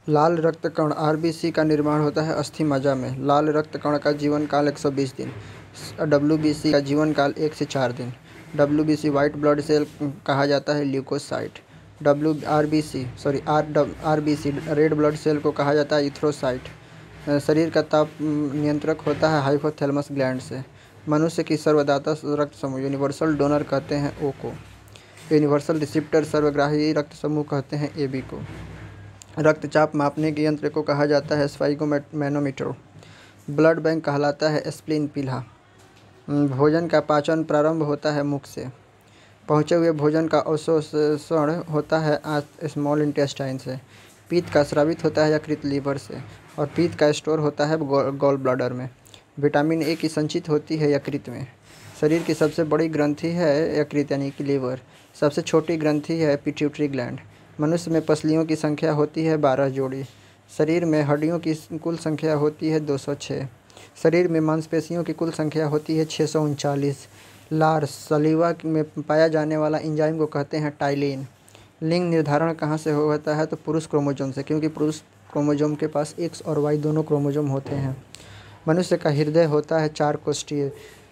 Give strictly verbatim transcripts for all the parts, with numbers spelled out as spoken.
लाल रक्त कण आरबीसी का निर्माण होता है अस्थि मज्जा में। लाल रक्त कण का जीवन काल एक सौ बीस दिन। डब्ल्यूबीसी का जीवन काल एक से चार दिन। डब्ल्यूबीसी व्हाइट ब्लड सेल कहा जाता है leucocyte. W RBC sorry R RBC red blood cell को कहा जाता है इथ्रोसाइट। शरीर का ताप नियंत्रक होता है हाइपोथैलेमस ग्लैंड से। मनुष्य की सर्वदाता रक्त समूह यूनिवर्सल डोनर कहते हैं ओ को। यूनिवर्सल रिसिप्टर सर्वग्राही रक्त समूह कहते हैं ए बी को। रक्तचाप मापने के यंत्र को कहा जाता है स्फाइगोमैनोमीटर। ब्लड बैंक कहलाता है स्प्लीन पील्हा। भोजन का पाचन प्रारंभ होता है मुख से। पहुँचे हुए भोजन का अवशोषण होता है स्मॉल इंटेस्टाइन से। पित्त का स्रावित होता है यकृत लीवर से और पित्त का स्टोर होता है गॉल ब्लैडर में। विटामिन ए की संचित होती है यकृत में। शरीर की सबसे बड़ी ग्रंथि है यकृत यानी कि लीवर। सबसे छोटी ग्रंथि है पिट्यूटरी ग्लैंड। मनुष्य में पसलियों की संख्या होती है बारह जोड़ी। शरीर में हड्डियों की कुल संख्या होती है दो सौ छः। शरीर में मांसपेशियों की कुल संख्या होती है छः सौ उनचालीस। लार सलीवा में पाया जाने वाला एंजाइम को कहते हैं टाइलिन। लिंग निर्धारण कहाँ से होता है तो पुरुष क्रोमोजोम से, क्योंकि पुरुष क्रोमोजोम के पास एक्स और वाई दोनों क्रोमोजोम होते हैं। मनुष्य का हृदय होता है चार कोष्ठीय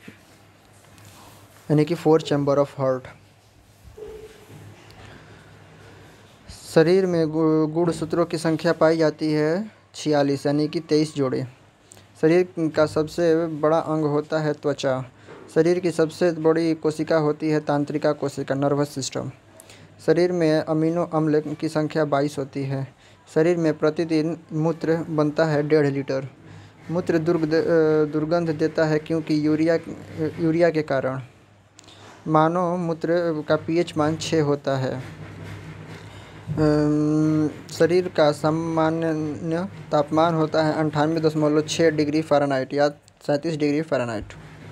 यानी कि फोर चैम्बर ऑफ हार्ट। शरीर में गुणसूत्रों की संख्या पाई जाती है छियालीस यानी कि तेईस जोड़े। शरीर का सबसे बड़ा अंग होता है त्वचा। शरीर की सबसे बड़ी कोशिका होती है तांत्रिका कोशिका नर्वस सिस्टम। शरीर में अमीनो अम्ल की संख्या बाईस होती है। शरीर में प्रतिदिन मूत्र बनता है डेढ़ लीटर। मूत्र दुर्गंध देता है क्योंकि यूरिया यूरिया के कारण। मानव मूत्र का पीएच मान छः होता है। शरीर का सामान्य तापमान होता है अंठानवे दशमलव छः डिग्री फ़ारेनहाइट या सैंतीस डिग्री फ़ारेनहाइट।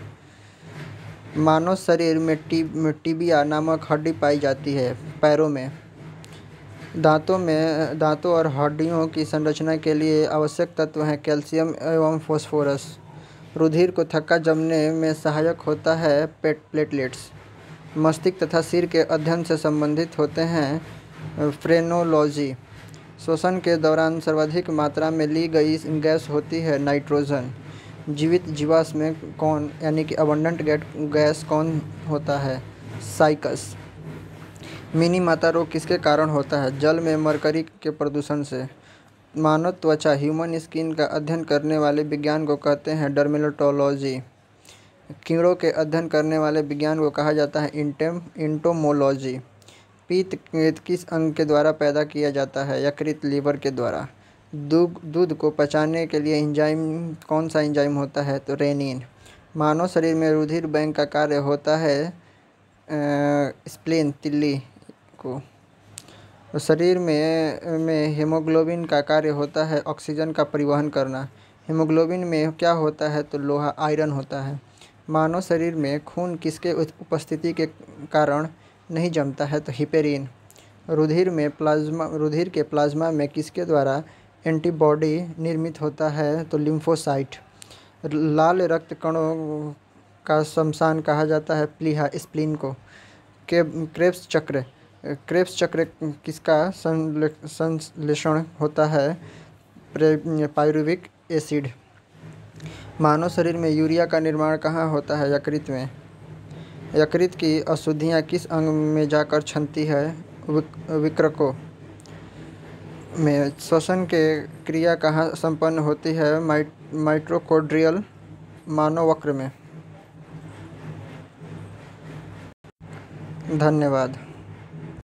मानव शरीर में टी टिबिया नामक हड्डी पाई जाती है पैरों में। दांतों में दांतों और हड्डियों की संरचना के लिए आवश्यक तत्व हैं कैल्शियम एवं फास्फोरस। रुधिर को थक्का जमने में सहायक होता है पेट प्लेटलेट्स। मस्तिष्क तथा सिर के अध्ययन से संबंधित होते हैं फ्रेनोलॉजी। श्वसन के दौरान सर्वाधिक मात्रा में ली गई गैस होती है नाइट्रोजन। जीवित जीवाश्म में कौन यानी कि अबंडेंट गैस कौन होता है साइकस। मिनी माता रोग किसके कारण होता है जल में मरकरी के प्रदूषण से। मानव त्वचा ह्यूमन स्किन का अध्ययन करने वाले विज्ञान को कहते हैं डर्मेटोलॉजी। कीड़ों के अध्ययन करने वाले विज्ञान को कहा जाता है इंटेम इंटोमोलॉजी। पित्त किस अंग के द्वारा पैदा किया जाता है यकृत लीवर के द्वारा। दूध दूध को पचाने के लिए एंजाइम कौन सा एंजाइम होता है तो रेनिन। मानव शरीर में रुधिर बैंक का कार्य होता है स्प्लीन तिल्ली को। शरीर में में हीमोग्लोबिन का कार्य होता है ऑक्सीजन का परिवहन करना। हीमोग्लोबिन में क्या होता है तो लोहा आयरन होता है। मानव शरीर में खून किसके उपस्थिति के कारण नहीं जमता है तो हिपेरिन। रुधिर में प्लाज्मा रुधिर के प्लाज्मा में किसके द्वारा एंटीबॉडी निर्मित होता है तो लिम्फोसाइट। लाल रक्त कणों का शमशान कहा जाता है प्लीहा स्प्लीन को। के क्रेब्स चक्र क्रेब्स चक्र किसका संश्लेषण होता है पायरुविक एसिड। मानव शरीर में यूरिया का निर्माण कहाँ होता है यकृत में। यकृत की अशुद्धियाँ किस अंग में जाकर छनती है विकृकों में। श्वसन के क्रिया कहाँ संपन्न होती है माइटोकॉन्ड्रियल मानव वक्र में। धन्यवाद।